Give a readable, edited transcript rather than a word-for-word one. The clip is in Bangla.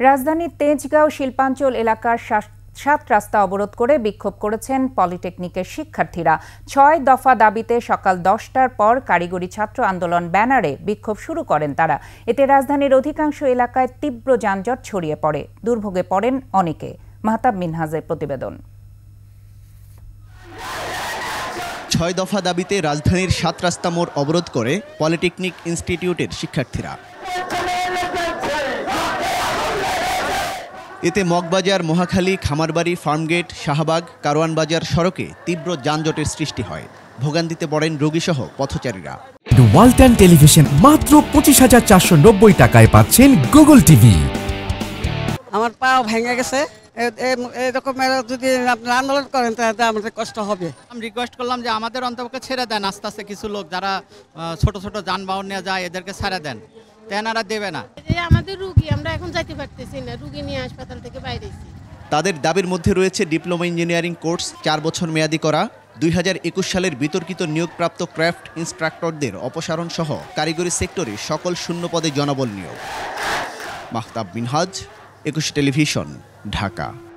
রাজধানীর তেজগাঁও শিল্পাঞ্চল এলাকার ৭ রাস্তা অবরোধ করে বিক্ষোভ করেছেন পলিটেকনিকের শিক্ষার্থীরা। ৬ দফা দাবিতে সকাল ১০টার পর কারিগরি ছাত্র আন্দোলন ব্যানারে বিক্ষোভ শুরু করেন তারা। এতে রাজধানীর অধিকাংশ এলাকায় তীব্র যানজট ছড়িয়ে পড়ে, দুর্ভোগে পড়েন অনেকে। মাহতাব মিনহাজের প্রতিবেদন। ৬ দফা দাবিতে রাজধানীর ৭ রাস্তা মোড় অবরোধ করে পলিটেকনিক ইনস্টিটিউটের শিক্ষার্থীরা। এতে মগবাজার, মহাখালী, খামারবাড়ি, ফার্মগেট, শাহবাগ, কারওয়ান বাজার সড়কে তীব্র যানজটের সৃষ্টি হয়। ভোগান্তিতে পড়েন রোগীসহ পথচারীরা। ওয়ালটন টেলিভিশন মাত্র ২৫,৪৯০ টাকায় পাচ্ছেন গুগল টিভি। আমার পা ভেঙে গেছে, এরকম যদি আপনারা আন্দোলন করেন তাহলে আমাদের কষ্ট হবে। আমি রিকোয়েস্ট করলাম যে আমাদের অন্তপক্ষে ছেড়ে দেন, আস্তে আস্তে কিছু লোক যারা ছোট ছোট যানবাহন নিয়ে যায় এদেরকে ছেড়ে দেন, তেনারা দেবে না। আমাদের রুগী, আমরা এখন যাইতে পারতেছি না, রুগী নিয়ে হাসপাতাল থেকে বাইরেছি। তাদের দাবির মধ্যে রয়েছে ডিপ্লোমা ইঞ্জিনিয়ারিং কোর্স ৪ বছর মেয়াদি করা, ২০২১ সালের বিতর্কিত নিয়োগপ্রাপ্ত ক্রাফট ইন্সট্রাক্টরদের অপসারণ সহ কারিগরি সেক্টরে সকল শূন্য পদে জনবল নিয়োগ। মাহতাব মিনহাজ, ২১ টেলিভিশন, ঢাকা।